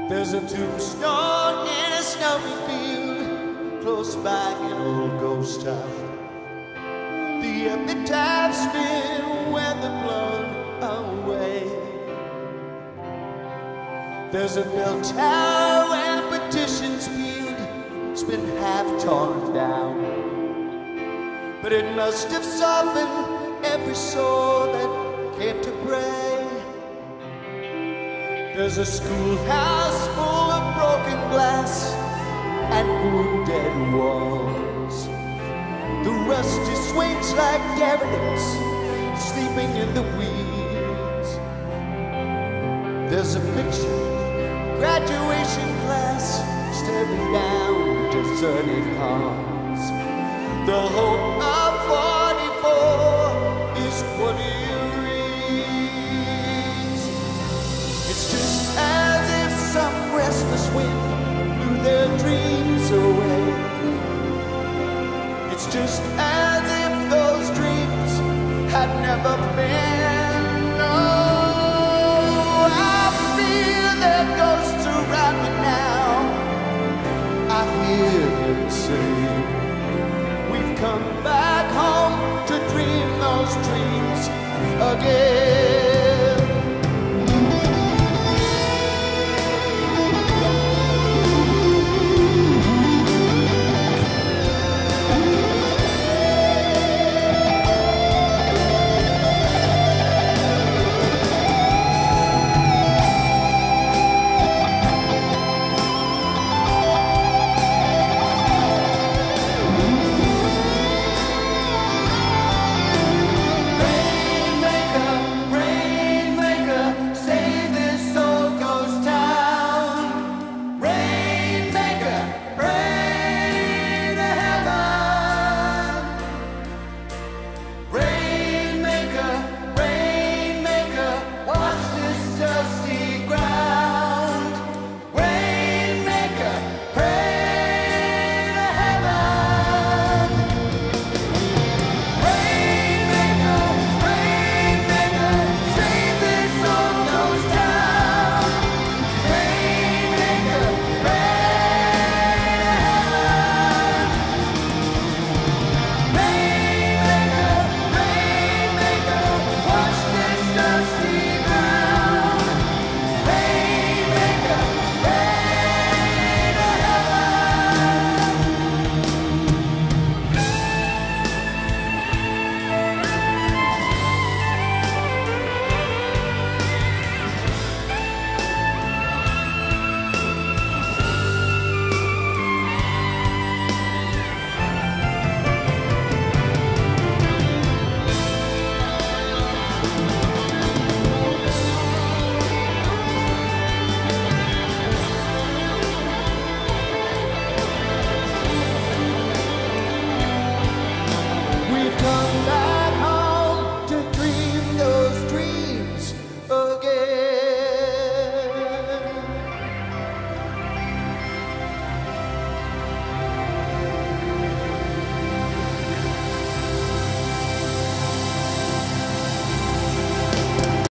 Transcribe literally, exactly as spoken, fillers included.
There's a tombstone in a snowy field, close by an old ghost town. The epitaph's been weather blown away. There's a bell tower and petitions peeled, it's been half torn down. But it must have softened every soul that came to pray. There's a schoolhouse full of broken glass and wounded walls. The rusty swings like derelicts sleeping in the weeds. There's a picture, graduation class staring down deserted halls. The hope of forty-four is what it reads. It's just as if some restless wind blew their dreams away. It's just as if those dreams had never been. Oh, I feel their ghosts around me now. I hear them say, we've come back home to dream those dreams again.